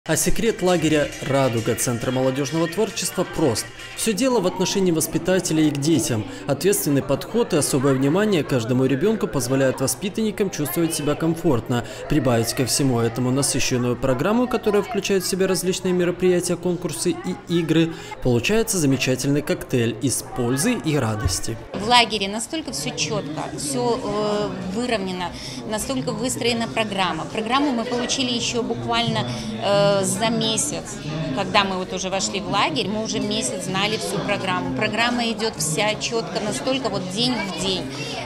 А секрет лагеря «Радуга» Центра молодежного творчества прост. Все дело в отношении воспитателей к детям. Ответственный подход и особое внимание каждому ребенку позволяют воспитанникам чувствовать себя комфортно. Прибавить ко всему этому насыщенную программу, которая включает в себя различные мероприятия, конкурсы и игры, получается замечательный коктейль из пользы и радости. В лагере настолько все четко, все выровнено, настолько выстроена программа. Программу мы получили еще буквально за месяц, когда мы вот уже вошли в лагерь, мы уже месяц знали всю программу. Программа идет вся четко, настолько вот день в день.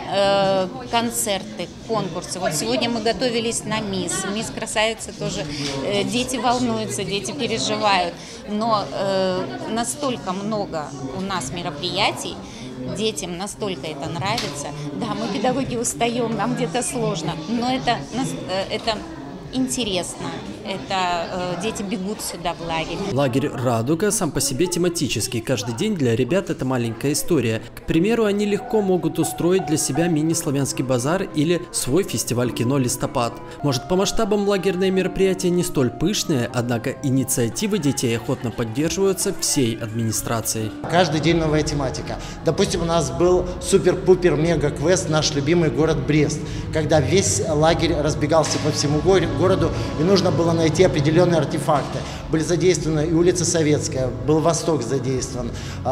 Концерты, конкурсы. Вот сегодня мы готовились на мисс красавица тоже. Дети волнуются, дети переживают. Но настолько много у нас мероприятий, детям настолько это нравится. Да, мы, педагоги, устаем, нам где-то сложно, но это интересно. Дети бегут сюда в лагерь. Лагерь «Радуга» сам по себе тематический. Каждый день для ребят это маленькая история. К примеру, они легко могут устроить для себя мини-славянский базар или свой фестиваль кино «Листопад». Может, по масштабам лагерные мероприятия не столь пышные, однако инициативы детей охотно поддерживаются всей администрацией. Каждый день новая тематика. Допустим, у нас был супер-пупер-мега-квест «Наш любимый город Брест», когда весь лагерь разбегался по всему городу, и нужно было найти определенные артефакты. Были задействованы и улица Советская, был Восток задействован,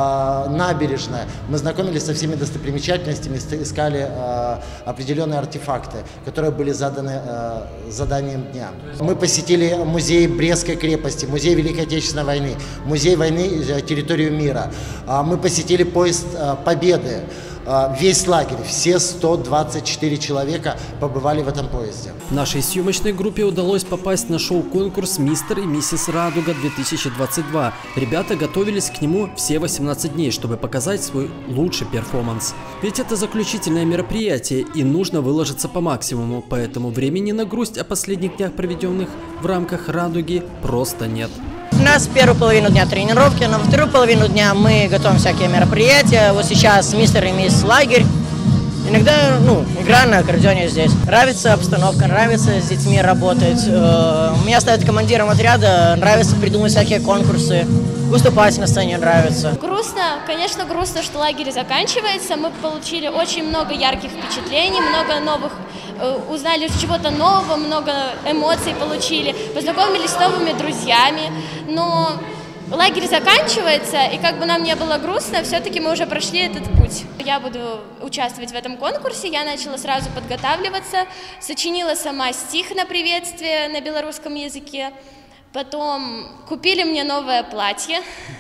набережная. Мы знакомились со всеми достопримечательностями, искали определенные артефакты, которые были заданы заданием дня. Мы посетили музей Брестской крепости, музей Великой Отечественной войны, музей войны территорию мира. Мы посетили поезд Победы. Весь лагерь, все 124 человека побывали в этом поезде. Нашей съемочной группе удалось попасть на шоу-конкурс «Мистер и миссис Радуга-2022». Ребята готовились к нему все 18 дней, чтобы показать свой лучший перформанс. Ведь это заключительное мероприятие, и нужно выложиться по максимуму, поэтому времени на грусть о последних днях, проведенных в рамках «Радуги», просто нет. У нас первую половину дня тренировки, на вторую половину дня мы готовим всякие мероприятия. Вот сейчас мистер и мисс лагерь. Иногда, игра на аккордеоне здесь. Нравится обстановка, нравится с детьми работать. Меня ставят командиром отряда, нравится придумать всякие конкурсы. Выступать на сцене нравится. Грустно, конечно, грустно, что лагерь заканчивается. Мы получили очень много ярких впечатлений, много новых, узнали чего-то нового, много эмоций получили, познакомились с новыми друзьями. Но лагерь заканчивается, и как бы нам не было грустно, все-таки мы уже прошли этот путь. Я буду участвовать в этом конкурсе, я начала сразу подготавливаться, сочинила сама стих на приветствие на белорусском языке. Потом купили мне новое платье,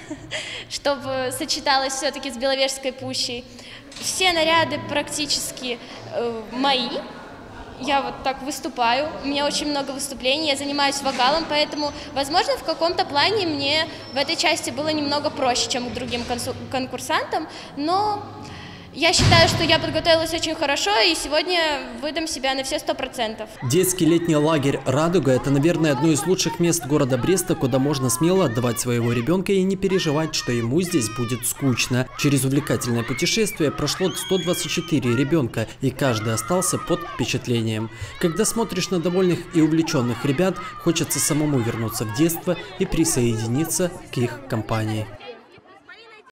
чтобы сочеталось все-таки с Беловежской пущей. Все наряды практически мои. Я вот так выступаю, у меня очень много выступлений, я занимаюсь вокалом, поэтому, возможно, в каком-то плане мне в этой части было немного проще, чем к другим конкурсантам, но я считаю, что я подготовилась очень хорошо и сегодня выдам себя на все 100%. Детский летний лагерь «Радуга» – это, наверное, одно из лучших мест города Бреста, куда можно смело отдавать своего ребенка и не переживать, что ему здесь будет скучно. Через увлекательное путешествие прошло 124 ребенка, и каждый остался под впечатлением. Когда смотришь на довольных и увлеченных ребят, хочется самому вернуться в детство и присоединиться к их компании.